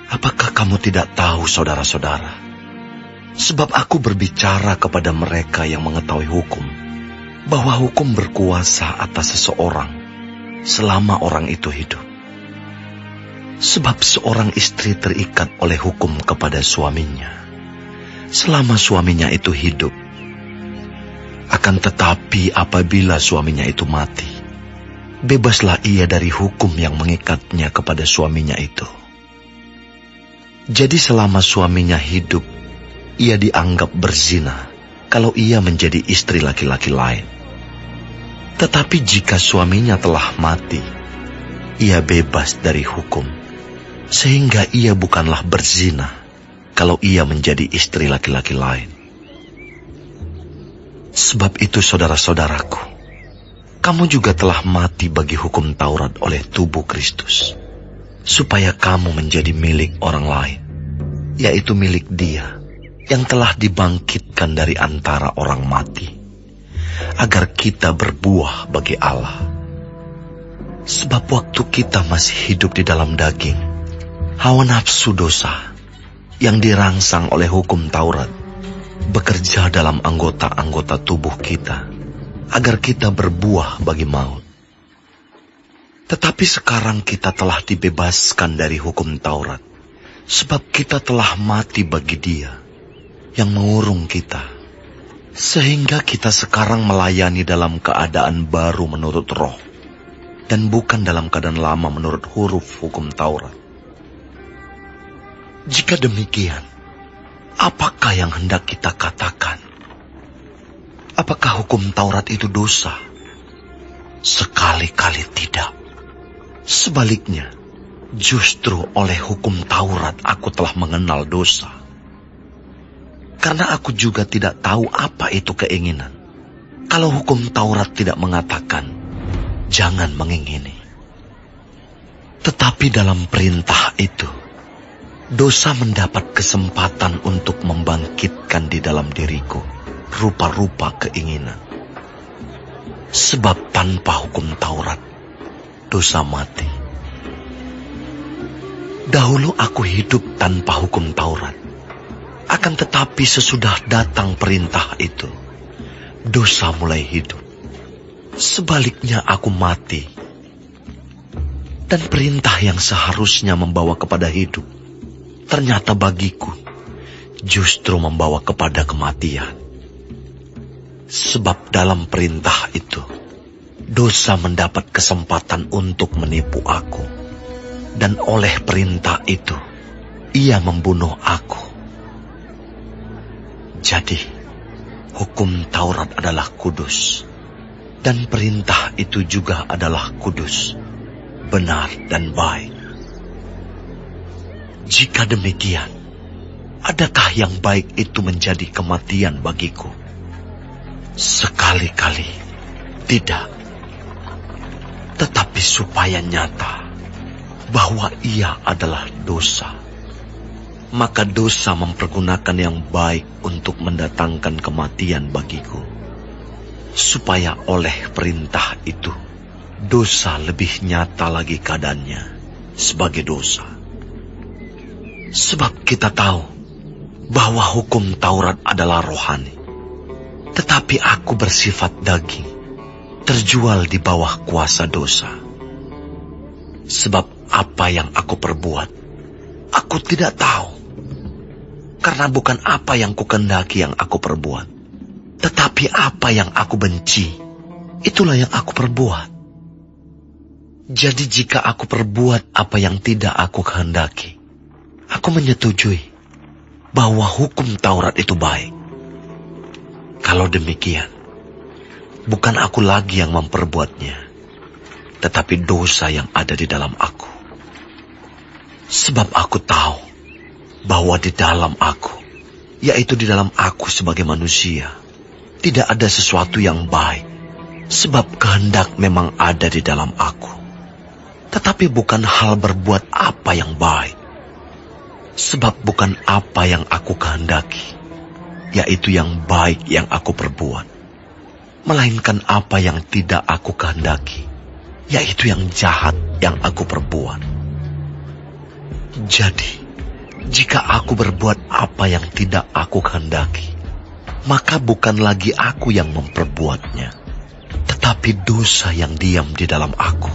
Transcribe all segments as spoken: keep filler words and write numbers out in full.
Apakah kamu tidak tahu, saudara-saudara? Sebab aku berbicara kepada mereka yang mengetahui hukum, bahwa hukum berkuasa atas seseorang selama orang itu hidup. Sebab seorang istri terikat oleh hukum kepada suaminya selama suaminya itu hidup. Akan tetapi apabila suaminya itu mati, bebaslah ia dari hukum yang mengikatnya kepada suaminya itu. Jadi selama suaminya hidup, ia dianggap berzina kalau ia menjadi istri laki-laki lain. Tetapi jika suaminya telah mati, ia bebas dari hukum, sehingga ia bukanlah berzina kalau ia menjadi istri laki-laki lain. Sebab itu saudara-saudaraku, kamu juga telah mati bagi hukum Taurat oleh tubuh Kristus, supaya kamu menjadi milik orang lain, yaitu milik Dia yang telah dibangkitkan dari antara orang mati, agar kita berbuah bagi Allah. Sebab waktu kita masih hidup di dalam daging, hawa nafsu dosa yang dirangsang oleh hukum Taurat bekerja dalam anggota-anggota tubuh kita, agar kita berbuah bagi maut. Tetapi sekarang kita telah dibebaskan dari hukum Taurat, sebab kita telah mati bagi Dia yang mengurung kita, sehingga kita sekarang melayani dalam keadaan baru menurut roh, dan bukan dalam keadaan lama menurut huruf hukum Taurat. Jika demikian, apakah yang hendak kita katakan? Apakah hukum Taurat itu dosa? Sekali-kali tidak. Sebaliknya, justru oleh hukum Taurat aku telah mengenal dosa. Karena aku juga tidak tahu apa itu keinginan, kalau hukum Taurat tidak mengatakan, jangan mengingini. Tetapi dalam perintah itu, dosa mendapat kesempatan untuk membangkitkan di dalam diriku rupa-rupa keinginan. Sebab tanpa hukum Taurat, dosa mati. Dahulu aku hidup tanpa hukum Taurat. Akan tetapi sesudah datang perintah itu, dosa mulai hidup. Sebaliknya aku mati. Dan perintah yang seharusnya membawa kepada hidup, ternyata bagiku justru membawa kepada kematian. Sebab dalam perintah itu, dosa mendapat kesempatan untuk menipu aku. Dan oleh perintah itu, ia membunuh aku. Jadi, hukum Taurat adalah kudus, dan perintah itu juga adalah kudus, benar dan baik. Jika demikian, adakah yang baik itu menjadi kematian bagiku? Sekali-kali tidak. Tetapi supaya nyata bahwa ia adalah dosa, maka dosa mempergunakan yang baik untuk mendatangkan kematian bagiku, supaya oleh perintah itu dosa lebih nyata lagi keadaannya sebagai dosa. Sebab kita tahu bahwa hukum Taurat adalah rohani, tetapi aku bersifat daging, terjual di bawah kuasa dosa. Sebab apa yang aku perbuat, aku tidak tahu. Karena bukan apa yang kukendaki yang aku perbuat, tetapi apa yang aku benci, itulah yang aku perbuat. Jadi jika aku perbuat apa yang tidak aku kehendaki, aku menyetujui bahwa hukum Taurat itu baik. Kalau demikian, bukan aku lagi yang memperbuatnya, tetapi dosa yang ada di dalam aku. Sebab aku tahu bahwa di dalam aku, yaitu di dalam aku sebagai manusia, tidak ada sesuatu yang baik, sebab kehendak memang ada di dalam aku. Tetapi bukan hal berbuat apa yang baik, sebab bukan apa yang aku kehendaki, yaitu yang baik yang aku perbuat, melainkan apa yang tidak aku kehendaki, yaitu yang jahat yang aku perbuat. Jadi, Jika aku berbuat apa yang tidak aku kehendaki, maka bukan lagi aku yang memperbuatnya, tetapi dosa yang diam di dalam aku.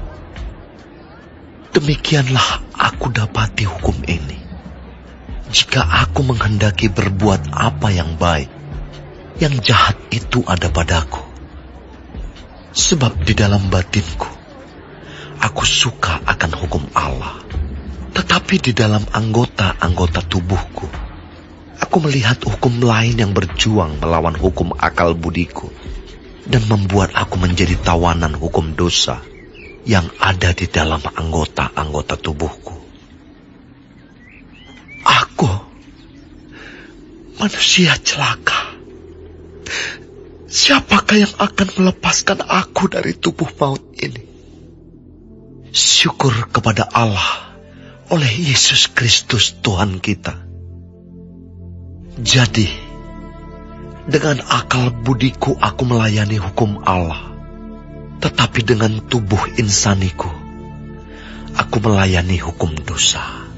Demikianlah aku dapati hukum ini. Jika aku menghendaki berbuat apa yang baik, yang jahat itu ada padaku. Sebab di dalam batinku, aku suka akan hukum Allah. Tetapi di dalam anggota-anggota tubuhku, aku melihat hukum lain yang berjuang melawan hukum akal budiku, dan membuat aku menjadi tawanan hukum dosa yang ada di dalam anggota-anggota tubuhku. Aku, manusia celaka. Siapakah yang akan melepaskan aku dari tubuh maut ini? Syukur kepada Allah oleh Yesus Kristus Tuhan kita. Jadi, dengan akal budiku aku melayani hukum Allah, tetapi dengan tubuh insaniku, aku melayani hukum dosa.